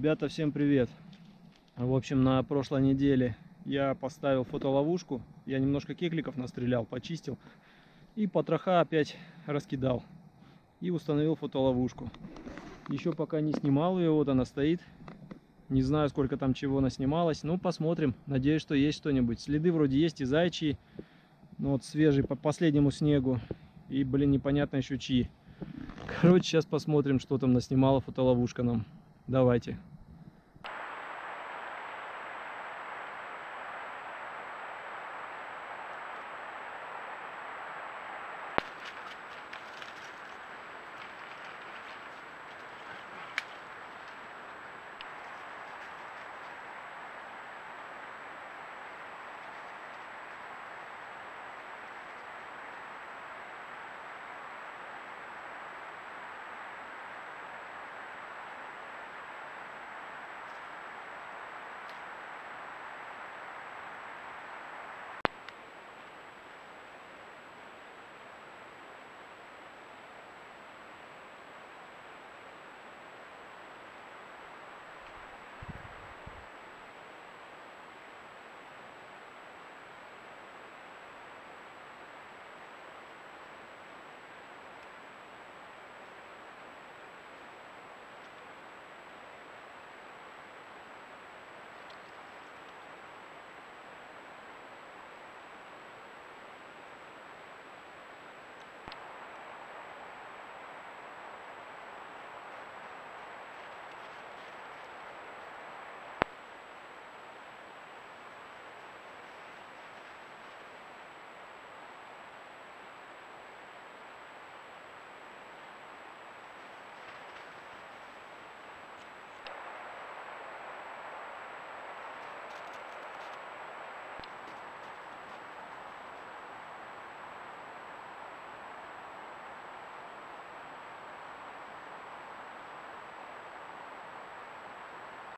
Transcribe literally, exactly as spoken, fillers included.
Ребята, всем привет! В общем, на прошлой неделе я поставил фотоловушку. Я немножко кегликов настрелял, почистил. И потроха опять раскидал. И установил фотоловушку. Еще пока не снимал ее, вот она стоит. Не знаю, сколько там чего наснималось. Ну, посмотрим. Надеюсь, что есть что-нибудь. Следы вроде есть и зайчьи. Ну, вот свежие по последнему снегу. И, блин, непонятно еще чьи. Короче, сейчас посмотрим, что там наснимала фотоловушка нам. Давайте.